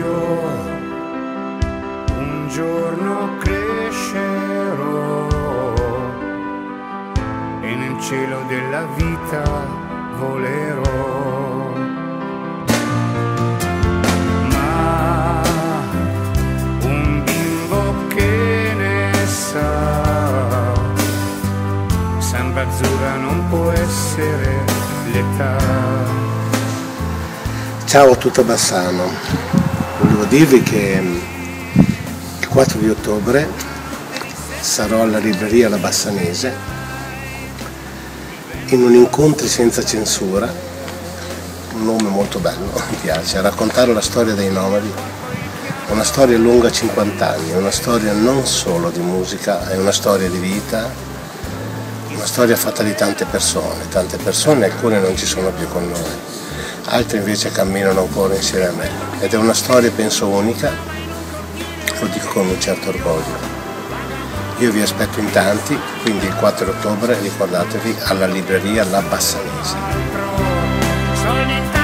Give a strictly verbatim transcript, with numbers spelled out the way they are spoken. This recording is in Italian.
io un giorno crescerò e nel cielo della vita volerò. Ma un bimbo che ne sa, samba azzurra non può essere l'età. Ciao a tutto Bassano, volevo dirvi che il quattro di ottobre sarò alla libreria La Bassanese in un incontri senza censura, un nome molto bello, mi piace, a raccontare la storia dei nomadi, una storia lunga cinquanta anni, una storia non solo di musica, è una storia di vita, una storia fatta di tante persone, tante persone, alcune non ci sono più con noi. Altri invece camminano ancora insieme a me ed è una storia penso unica, lo dico con un certo orgoglio. Io vi aspetto in tanti, quindi il quattro ottobre ricordatevi alla libreria La Bassanese.